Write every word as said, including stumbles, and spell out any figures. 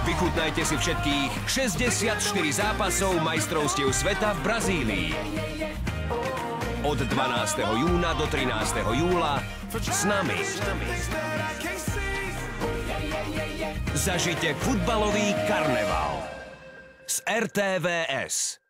Vychutnajte si všetkých šesťdesiatštyri zápasov majstrovstiev sveta v Brazílii. Od dvanásteho júna do trinásteho júla s nami. Zažite futbalový karneval z er té vé es.